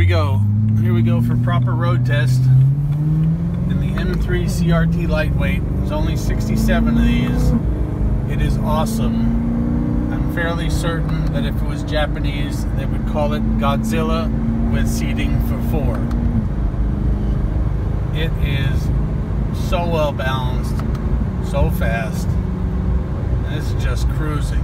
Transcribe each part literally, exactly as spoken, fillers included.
go. Here we go for proper road test. In the M three C R T Lightweight, there's only sixty-seven of these. It is awesome. I'm fairly certain that if it was Japanese, they would call it Godzilla with seating for four. It is so well balanced, so fast, and it's just cruising.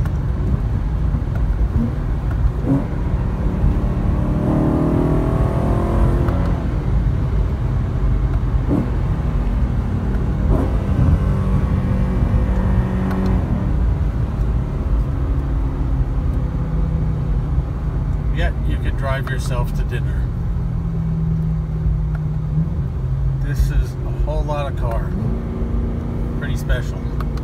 Yet you could drive yourself to dinner. This is a whole lot of car. Pretty special.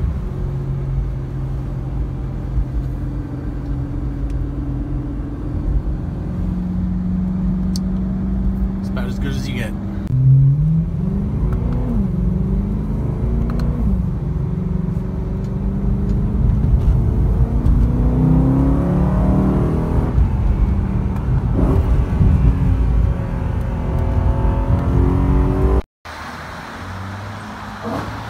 It's about as good as you get. Oh.